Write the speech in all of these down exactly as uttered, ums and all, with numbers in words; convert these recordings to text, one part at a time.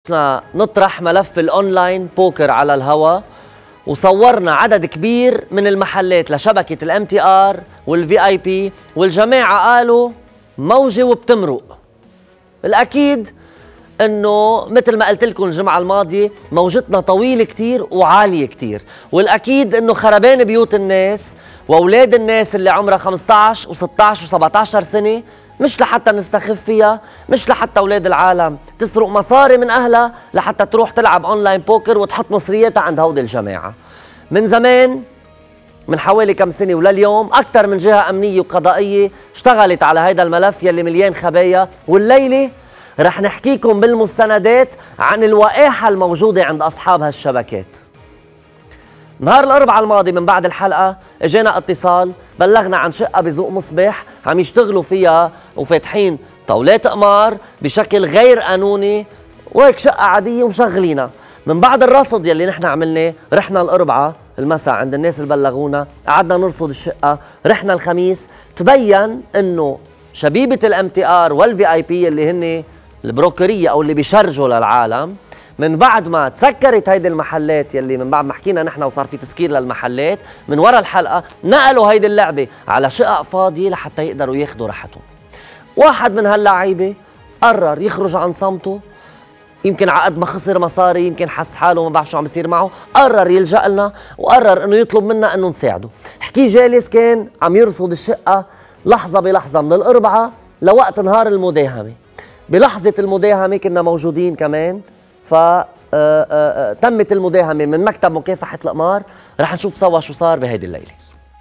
نطرح ملف الاونلاين بوكر على الهواء، وصورنا عدد كبير من المحلات لشبكة الام تي ار والفي اي بي، والجماعة قالوا موجة وبتمرق. الأكيد انه مثل ما قلت لكم الجمعة الماضية موجتنا طويلة كتير وعالية كتير، والأكيد انه خربان بيوت الناس واولاد الناس اللي عمرها خمسة عشر وستة عشر وسبعة عشر سنة، مش لحتى نستخف فيها، مش لحتى اولاد العالم تسرق مصاري من اهلها لحتى تروح تلعب اونلاين بوكر وتحط مصرياتها عند هودي الجماعة. من زمان، من حوالي كم سنة ولليوم، أكثر من جهة أمنية وقضائية اشتغلت على هذا الملف يلي مليان خبايا، والليلة رح نحكيكم بالمستندات عن الوقاحة الموجودة عند أصحاب هالشبكات. نهار الأربعاء الماضي من بعد الحلقة اجانا اتصال بلغنا عن شقة بذوق مصباح عم يشتغلوا فيها وفاتحين طاولات قمار بشكل غير قانوني، وهيك شقة عادية ومشغلينها. من بعد الرصد يلي نحن عملناه رحنا الأربعاء المساء عند الناس اللي بلغونا، قعدنا نرصد الشقة، رحنا الخميس، تبين انه شبيبة الام تي ار والفي اي بي اللي هن البروكرية او اللي بيشرجوا للعالم، من بعد ما تسكرت هيدي المحلات يلي من بعد ما حكينا نحن وصار في تسكير للمحلات من ورا الحلقة، نقلوا هيدي اللعبة على شقق فاضية لحتى يقدروا ياخذوا راحتهم. واحد من هاللعيبة قرر يخرج عن صمته، يمكن عقد ما خسر مصاري، يمكن حس حاله ما بعرف شو عم يصير معه، قرر يلجأ لنا وقرر انه يطلب منا انه نساعده. حكي جالس كان عم يرصد الشقة لحظة بلحظة من الأربعاء لوقت نهار المداهمة. بلحظة المداهمة كنا موجودين كمان، ف تمت المداهمة من مكتب مكافحة القمار. رح نشوف سوا شو صار بهيدي الليلة.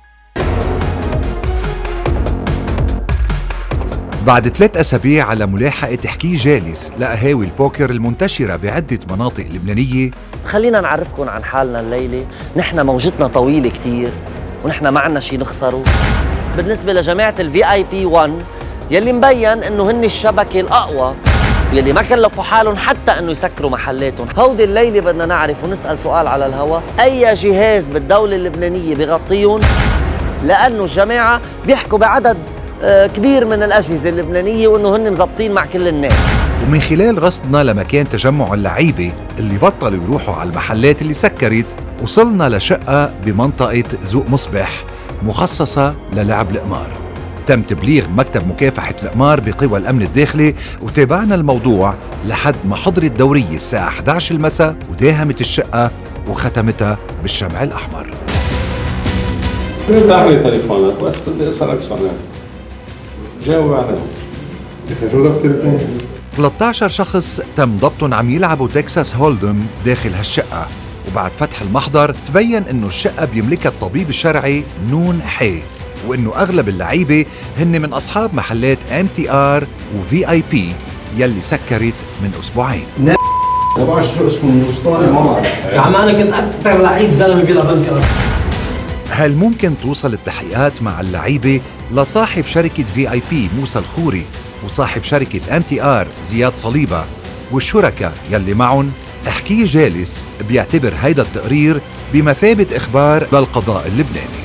بعد ثلاث أسابيع على ملاحقة حكي جالس لقهاوي البوكر المنتشرة بعدة مناطق لبنانية، خلينا نعرفكم عن حالنا الليلة. نحن موجتنا طويلة كتير ونحن ما عنا شي نخسره. بالنسبة لجماعة الفي اي بي واحد يلي مبين انه هن الشبكة الأقوى يلي ما كلفوا حالهم حتى انه يسكروا محلاتهم، هودي الليلة بدنا نعرف ونسأل سؤال على الهواء: أي جهاز بالدولة اللبنانية بيغطيهم؟ لأنه الجماعة بيحكوا بعدد كبير من الأجهزة اللبنانية وأنه هن مزبطين مع كل الناس. ومن خلال رصدنا لمكان تجمع اللعيبة اللي بطلوا يروحوا على المحلات اللي سكرت، وصلنا لشقة بمنطقة ذوق مصباح مخصصة للعب القمار. تم تبليغ مكتب مكافحة القمار بقوى الأمن الداخلي، وتابعنا الموضوع لحد ما حضرت دورية الساعة إحدى عشر المساء وداهمت الشقة وختمتها بالشمع الأحمر. بعمل تليفونات بس بدي أسألك سؤال، جاوب عليهم. ثلاثة عشر شخص تم ضبطهم عم يلعبوا تكساس هولدم داخل هالشقة، وبعد فتح المحضر تبين انه الشقة بيملكها الطبيب الشرعي نون حي، وانه اغلب اللعيبة هن من اصحاب محلات ام تي ار وفي اي بي يلي سكرت من اسبوعين. ما بعرف شو اسمه الاسطوري، ما بعرف يا عم انا كنت اكثر لعيب زلمه بيلعب بنكر. هل ممكن توصل التحقيقات مع اللعيبة لصاحب شركة في اي بي موسى الخوري وصاحب شركة ام تي ار زياد صليبة والشركاء يلي معهم؟ احكي جالس بيعتبر هيدا التقرير بمثابة اخبار للقضاء اللبناني.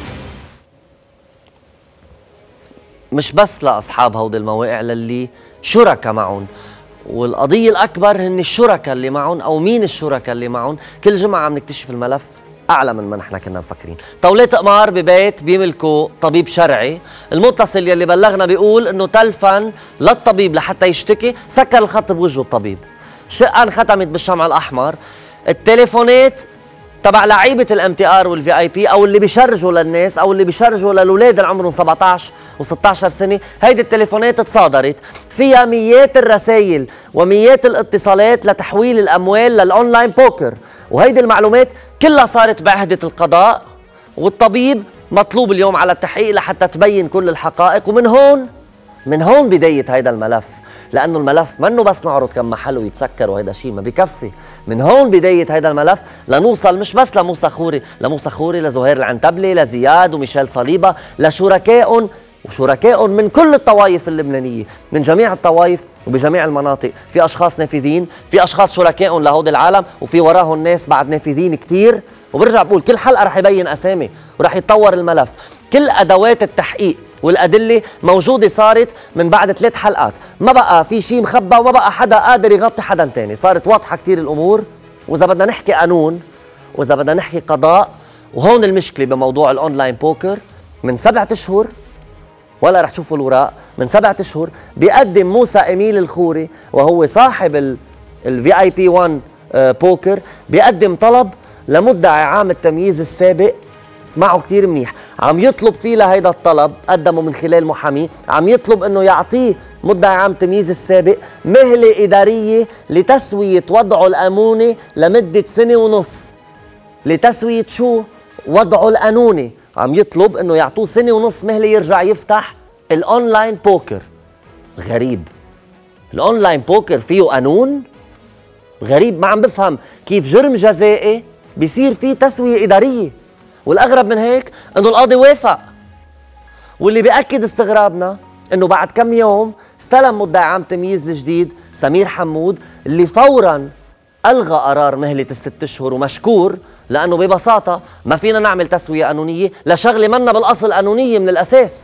مش بس لاصحاب هودي المواقع للي شركاء معهم، والقضية الأكبر هن الشركاء اللي معهم أو مين الشركاء اللي معهم. كل جمعة عم نكتشف الملف أعلى من ما نحن كنا مفكرين. طاولات قمار ببيت بيملكوا طبيب شرعي، المتصل يلي بلغنا بيقول إنه تلفن للطبيب لحتى يشتكي، سكر الخط بوجه الطبيب. شقة انختمت بالشمع الأحمر. التليفونات تبع لعيبة الام تي ار والفي اي بي او اللي بيشرجوا للناس او اللي بيشرجوا للاولاد اللي عمرهم سبعة عشر وستة عشر سنة، هيدي التليفونات تصادرت فيها ميات الرسائل وميات الاتصالات لتحويل الاموال للاونلاين بوكر، وهيدي المعلومات كلها صارت بعهدة القضاء، والطبيب مطلوب اليوم على التحقيق لحتى تبين كل الحقائق. ومن هون من هون بداية هيدا الملف، لأنه الملف منه بس نعرض كم محل ويتسكر وهيدا شيء ما بكفي. من هون بداية هيدا الملف لنوصل مش بس لموسى خوري، لموسى خوري لزهير العنتبلي لزياد وميشيل صليبة لشركائهم وشركائهم من كل الطوائف اللبنانية، من جميع الطوائف وبجميع المناطق. في أشخاص نافذين، في أشخاص شركائهم لهود العالم، وفي وراهم ناس بعد نافذين كتير. وبرجع بقول كل حلقة رح يبين أسامي ورح يتطور الملف. كل أدوات التحقيق والأدلة موجودة صارت من بعد ثلاث حلقات، ما بقى في شيء مخبى وما بقى حدا قادر يغطي حدا تاني، صارت واضحة كتير الأمور. وإذا بدنا نحكي قانون وإذا بدنا نحكي قضاء، وهون المشكلة بموضوع الأونلاين بوكر، من سبعة أشهر ولا رح تشوفوا الوراق، من سبعة أشهر بيقدم موسى إميل الخوري وهو صاحب الفي اي بي واحد بوكر، بيقدم طلب لمدعي عام التمييز السابق. اسمعوا كتير منيح، عم يطلب فيه لهيدا الطلب، قدمه من خلال محامي، عم يطلب انه يعطيه مدعي عام التمييز السابق مهلة إدارية لتسوية وضعه القانوني لمدة سنة ونص. لتسوية شو؟ وضعه القانوني. عم يطلب انه يعطوه سنة ونص مهلة يرجع يفتح الاونلاين بوكر. غريب، الاونلاين بوكر فيه قانون؟ غريب، ما عم بفهم كيف جرم جزائي بيصير فيه تسوية إدارية. والأغرب من هيك إنه القاضي وافق. واللي بيأكد استغرابنا إنه بعد كم يوم استلم مدعي عام تمييز الجديد سمير حمود، اللي فوراً ألغى قرار مهلة الست أشهر، ومشكور، لأنه ببساطة ما فينا نعمل تسوية قانونية لشغلة منا بالأصل قانونية من الأساس.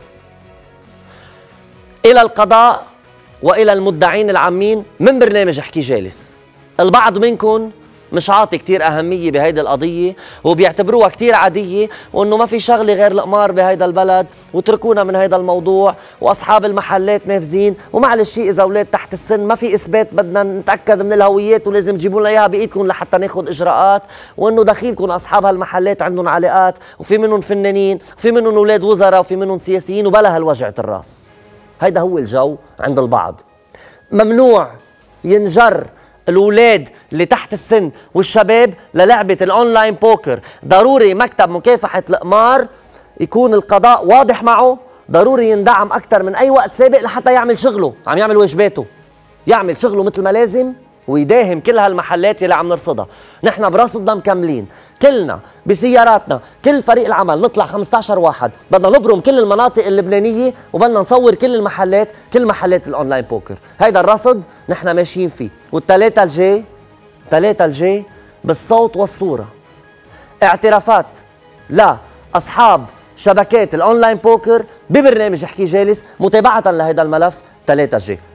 إلى القضاء وإلى المدعين العامين من برنامج احكي جالس، البعض منكم مش عاطي كتير أهمية بهيدي القضية وبيعتبروها كتير عادية، وإنه ما في شغلة غير القمار بهيدا البلد وتركونا من هيدا الموضوع، وأصحاب المحلات نافذين، ومعلش إذا أولاد تحت السن ما في إثبات بدنا نتأكد من الهويات ولازم تجيبوا لنا إياها بإيدكم لحتى ناخد إجراءات، وإنه دخيلكم أصحاب هالمحلات عندهم علاقات وفي منهم فنانين وفي منهم أولاد وزراء وفي منهم سياسيين وبلا هالوجعة الراس. هيدا هو الجو عند البعض. ممنوع ينجر الأولاد اللي تحت السن والشباب للعبة الأونلاين بوكر. ضروري مكتب مكافحة القمار يكون القضاء واضح معه، ضروري يندعم أكثر من أي وقت سابق لحتى يعمل شغله، عم يعمل واجباته، يعمل شغله مثل ما لازم، ويداهم كل هالمحلات اللي عم نرصدها. نحن برصدنا مكملين كلنا بسياراتنا، كل فريق العمل نطلع خمسة عشر واحد، بدنا نبرم كل المناطق اللبنانية وبدنا نصور كل المحلات، كل محلات الاونلاين بوكر. هيدا الرصد نحن ماشيين فيه، والثلاثة الجاي الثلاثة الجاي بالصوت والصورة اعترافات لا أصحاب شبكات الاونلاين بوكر ببرنامج احكي جالس متابعة لهيدا الملف. ثلاثة الجاي